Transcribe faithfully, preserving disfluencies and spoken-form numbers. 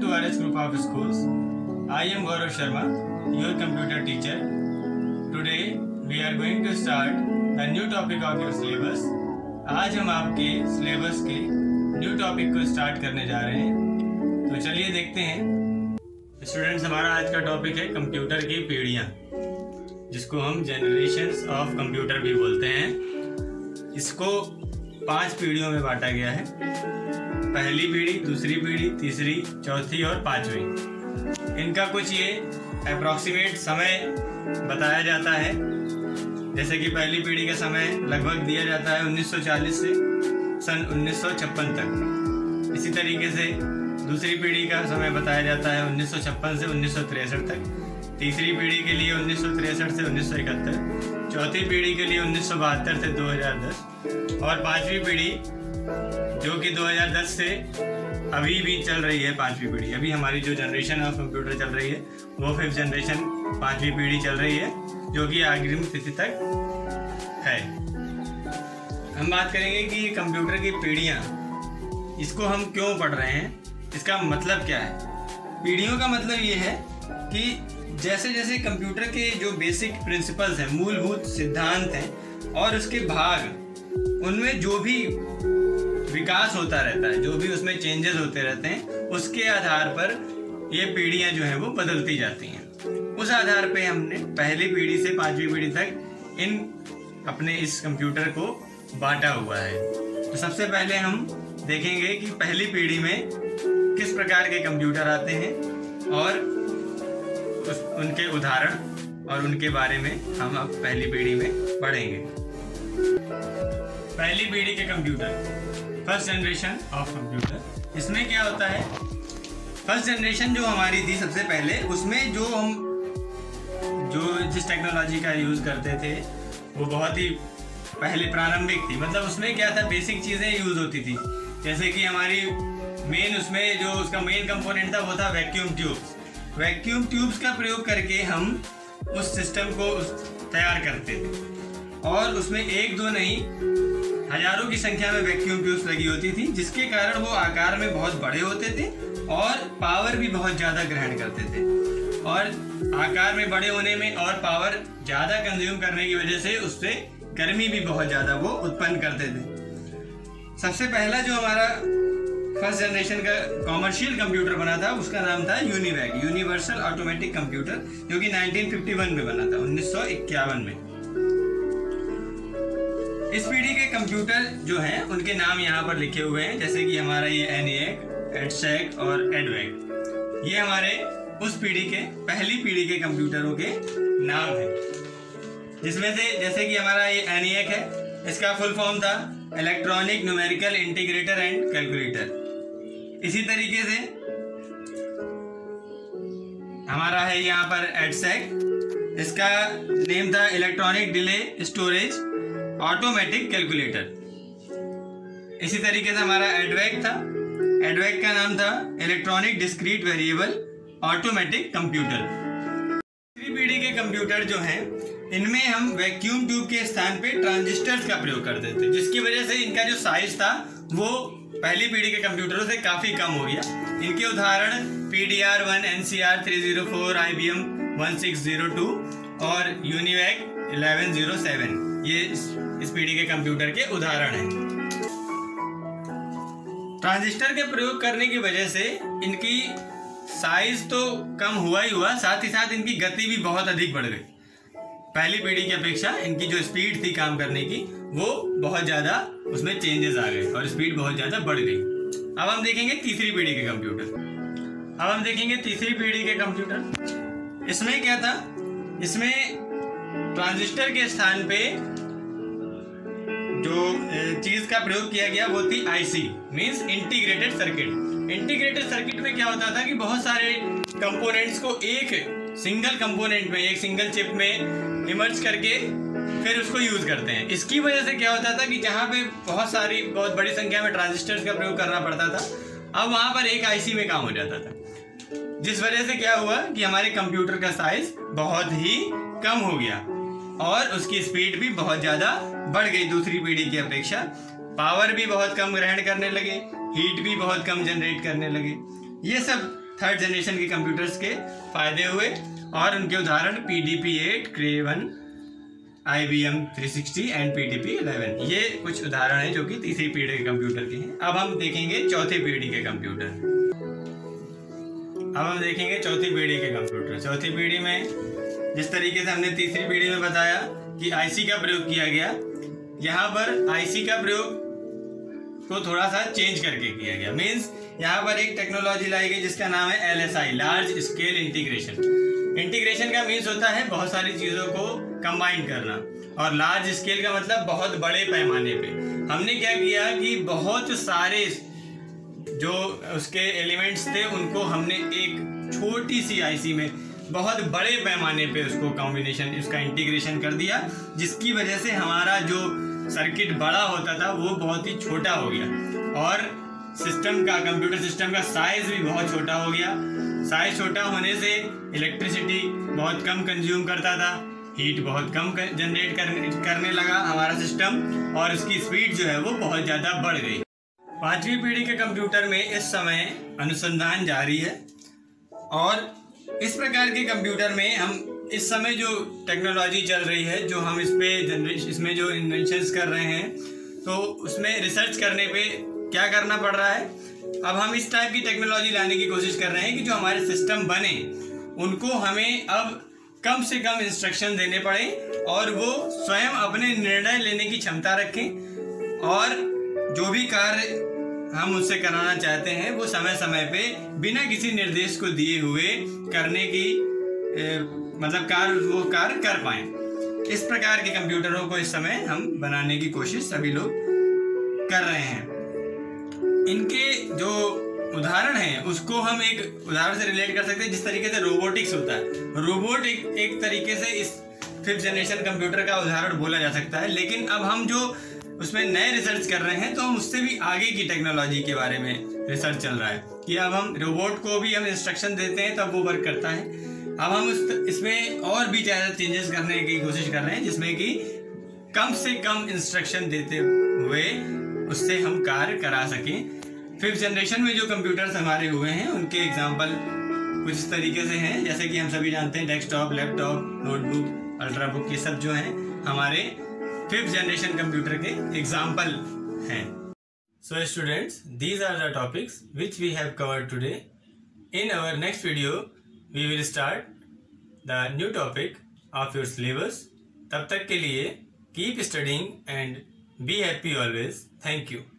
to R S Group of Schools. I am Gaurav Sharma, your computer teacher. Today we are going to start a new topic of your syllabus. आज हम आपके syllabus के new topic को start करने जा रहे हैं, तो चलिए देखते हैं। स्टूडेंट्स, हमारा आज का टॉपिक है कंप्यूटर की पीढ़ियाँ, जिसको हम जनरेशंस ऑफ कंप्यूटर भी बोलते हैं। इसको पांच पीढ़ियों में बांटा गया है। पहली पीढ़ी, दूसरी पीढ़ी, तीसरी, चौथी और पांचवी। इनका कुछ ये अप्रॉक्सीमेट समय बताया जाता है, जैसे कि पहली पीढ़ी का समय लगभग दिया जाता है उन्नीस सौ चालीस से सन उन्नीस सौ छप्पन तक। इसी तरीके से दूसरी पीढ़ी का समय बताया जाता है उन्नीस सौ छप्पन से उन्नीस सौ तिरसठ तक। तीसरी पीढ़ी के लिए उन्नीस सौ तिरसठ से उन्नीस सौ इकहत्तर। चौथी पीढ़ी के लिए उन्नीस सौ बहत्तर से दो हज़ार दस। और पांचवी पीढ़ी जो कि दो हज़ार दस से अभी भी चल रही है। पांचवी पीढ़ी अभी हमारी जो जनरेशन ऑफ कंप्यूटर चल रही है वो फिफ्थ जनरेशन पांचवी पीढ़ी चल रही है, जो कि अग्रिम तिथि तक है। हम बात करेंगे कि कंप्यूटर की पीढ़ियाँ, इसको हम क्यों पढ़ रहे हैं, इसका मतलब क्या है। पीढ़ियों का मतलब ये है कि जैसे जैसे कंप्यूटर के जो बेसिक प्रिंसिपल्स हैं, मूलभूत सिद्धांत हैं और उसके भाग, उनमें जो भी विकास होता रहता है, जो भी उसमें चेंजेस होते रहते हैं, उसके आधार पर ये पीढ़ियाँ जो हैं वो बदलती जाती हैं। उस आधार पे हमने पहली पीढ़ी से पांचवी पीढ़ी तक इन अपने इस कंप्यूटर को बांटा हुआ है। तो सबसे पहले हम देखेंगे कि पहली पीढ़ी में किस प्रकार के कंप्यूटर आते हैं और उस, उनके उदाहरण और उनके बारे में हम अब पहली पीढ़ी में पढ़ेंगे। पहली पीढ़ी के computer, first generation of computer. इसमें क्या होता है, फर्स्ट जनरेशन जो हमारी थी सबसे पहले, उसमें जो हम जो जिस टेक्नोलॉजी का यूज़ करते थे वो बहुत ही पहले प्रारंभिक थी। मतलब उसमें क्या था, बेसिक चीज़ें यूज़ होती थी, जैसे कि हमारी मेन उसमें जो उसका मेन कंपोनेंट था वो था वैक्यूम ट्यूब्स। वैक्यूम ट्यूब्स का प्रयोग करके हम उस सिस्टम को तैयार करते थे, और उसमें एक दो नहीं हजारों की संख्या में वैक्यूम ट्यूब्स लगी होती थी, जिसके कारण वो आकार में बहुत बड़े होते थे और पावर भी बहुत ज़्यादा ग्रहण करते थे। और आकार में बड़े होने में और पावर ज़्यादा कंज्यूम करने की वजह से उससे गर्मी भी बहुत ज़्यादा वो उत्पन्न करते थे। सबसे पहला जो हमारा फर्स्ट जनरेशन का कॉमर्शियल कंप्यूटर बना था उसका नाम था यूनिवैक, यूनिवर्सल ऑटोमेटिक कंप्यूटर, जो कि नाइनटीन फिफ्टी वन में बना था, उन्नीस सौ इक्यावन में। इस पीढ़ी के कंप्यूटर जो हैं उनके नाम यहाँ पर लिखे हुए हैं, जैसे कि हमारा ये एनिएक, एडसेक और एडवेक। ये हमारे उस पीढ़ी के पहली पीढ़ी के कंप्यूटरों के नाम हैं, जिसमें से जैसे कि हमारा ये एनिएक है, इसका फुल फॉर्म था electronic numerical integrator and calculator. इसी तरीके से हमारा है यहाँ पर एडसेक, इसका नेम था electronic delay storage automatic calculator. इसी तरीके से हमारा एडवेक था, एडवेक का नाम था electronic discrete variable automatic computer. तीसरी पीढ़ी के कंप्यूटर जो हैं, इनमें हम वैक्यूम ट्यूब के स्थान पे ट्रांजिस्टर्स का प्रयोग करते थे, जिसकी वजह से इनका जो साइज था वो पहली पीढ़ी के कंप्यूटरों से काफ़ी कम हो गया। इनके उदाहरण P D R one, N C R three zero four, I B M one six zero two और यूनिवैक इलेवन ज़ीरो सेवन, ये इस, इस पीढ़ी के कंप्यूटर के उदाहरण हैं। ट्रांजिस्टर के प्रयोग करने की वजह से इनकी साइज तो कम हुआ ही हुआ, साथ ही साथ इनकी गति भी बहुत अधिक बढ़ गई। पहली पीढ़ी की अपेक्षा इनकी जो स्पीड थी काम करने की, वो बहुत ज़्यादा उसमें चेंजेस आ गए और स्पीड बहुत ज़्यादा बढ़ गई। अब हम देखेंगे तीसरी पीढ़ी के कंप्यूटर। अब हम देखेंगे तीसरी पीढ़ी के कंप्यूटर। इसमें क्या था, इसमें ट्रांजिस्टर के स्थान पे जो चीज़ का प्रयोग किया गया वो थी IC, means integrated circuit. Integrated circuit में क्या होता था कि बहुत सारे कंपोनेंट्स को एक सिंगल कंपोनेंट में, एक सिंगल चिप में इमर्ज करके फिर उसको यूज करते हैं। इसकी वजह से क्या होता था कि जहाँ पे बहुत सारी बहुत बड़ी संख्या में ट्रांजिस्टर्स का प्रयोग करना पड़ता था, अब वहाँ पर एक आईसी में काम हो जाता था, जिस वजह से क्या हुआ कि हमारे कंप्यूटर का साइज बहुत ही कम हो गया और उसकी स्पीड भी बहुत ज़्यादा बढ़ गई दूसरी पीढ़ी की अपेक्षा। पावर भी बहुत कम ग्रहण करने लगे, हीट भी बहुत कम जनरेट करने लगे। ये सब थर्ड जनरेशन के कंप्यूटर्स के फायदे हुए और उनके उदाहरण P D P eight, Cray one, I B M three sixty and P D P eleven, ये कुछ उदाहरण हैं जो कि तीसरी पीढ़ी के कंप्यूटर के हैं। अब हम देखेंगे चौथी पीढ़ी के कंप्यूटर। अब हम देखेंगे चौथी पीढ़ी के कंप्यूटर। चौथी पीढ़ी में जिस तरीके से हमने तीसरी पीढ़ी में बताया कि आईसी का प्रयोग किया गया, यहाँ पर आईसी का प्रयोग को थोड़ा सा चेंज करके किया गया। मींस यहाँ पर एक टेक्नोलॉजी लाई गई जिसका नाम है L S I, large scale integration. Integration का मीन्स होता है बहुत सारी चीज़ों को कंबाइन करना, और लार्ज स्केल का मतलब बहुत बड़े पैमाने पे। हमने क्या किया कि बहुत सारे जो उसके एलिमेंट्स थे उनको हमने एक छोटी सी आईसी में बहुत बड़े पैमाने पे उसको कॉम्बिनेशन, उसका इंटीग्रेशन कर दिया, जिसकी वजह से हमारा जो सर्किट बड़ा होता था वो बहुत ही छोटा हो गया और सिस्टम का, कंप्यूटर सिस्टम का साइज भी बहुत छोटा हो गया। साइज छोटा होने से इलेक्ट्रिसिटी बहुत कम कंज्यूम करता था, हीट बहुत कम जनरेट करने करने लगा हमारा सिस्टम, और उसकी स्पीड जो है वो बहुत ज़्यादा बढ़ गई। पांचवी पीढ़ी के कंप्यूटर में इस समय अनुसंधान जारी है, और इस प्रकार के कंप्यूटर में हम इस समय जो टेक्नोलॉजी चल रही है, जो हम इस पे जनरेशन, इसमें जो इन्वेंशंस कर रहे हैं, तो उसमें रिसर्च करने पे क्या करना पड़ रहा है। अब हम इस टाइप की टेक्नोलॉजी लाने की कोशिश कर रहे हैं कि जो हमारे सिस्टम बने उनको हमें अब कम से कम इंस्ट्रक्शन देने पड़े और वो स्वयं अपने निर्णय लेने की क्षमता रखें, और जो भी कार्य हम उससे कराना चाहते हैं वो समय समय पे बिना किसी निर्देश को दिए हुए करने की ए, मतलब कार्य वो कार्य कर पाएं। इस प्रकार के कंप्यूटरों को इस समय हम बनाने की कोशिश सभी लोग कर रहे हैं। इनके जो उदाहरण हैं उसको हम एक उदाहरण से रिलेट कर सकते हैं, जिस तरीके से रोबोटिक्स होता है। रोबोट एक एक तरीके से इस फिफ्थ जनरेशन कंप्यूटर का उदाहरण बोला जा सकता है, लेकिन अब हम जो उसमें नए रिसर्च कर रहे हैं तो हम उससे भी आगे की टेक्नोलॉजी के बारे में रिसर्च चल रहा है कि अब हम रोबोट को भी हम इंस्ट्रक्शन देते हैं तब वो वर्क करता है। अब हम उस इसमें और भी ज़्यादा चेंजेस करने की कोशिश कर रहे हैं, जिसमें कि कम से कम इंस्ट्रक्शन देते हुए उससे हम कार्य करा सकें। फिफ्थ जनरेशन में जो कंप्यूटर्स हमारे हुए हैं उनके एग्जाम्पल कुछ इस तरीके से हैं, जैसे कि हम सभी जानते हैं डेस्कटॉप, लैपटॉप, नोटबुक, अल्ट्राबुक, ये सब जो हैं हमारे फिफ्थ जनरेशन कंप्यूटर के एग्जाम्पल हैं। So students, these are the topics which we have covered today. In our next video we will start the new topic of your syllabus. तब तक के लिए keep studying and be happy always. Thank you.